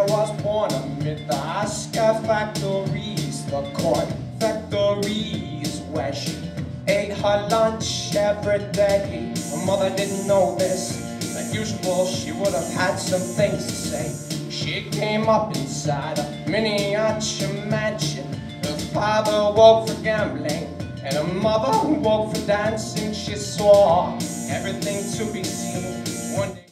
was born amid the Oscar factories, the court factories, where she ate her lunch every day. Her mother didn't know this. Like usual, she would have had some things to say. She came up inside a miniature mansion. Her father woke for gambling, and her mother woke for dancing. She saw everything to be seen. One day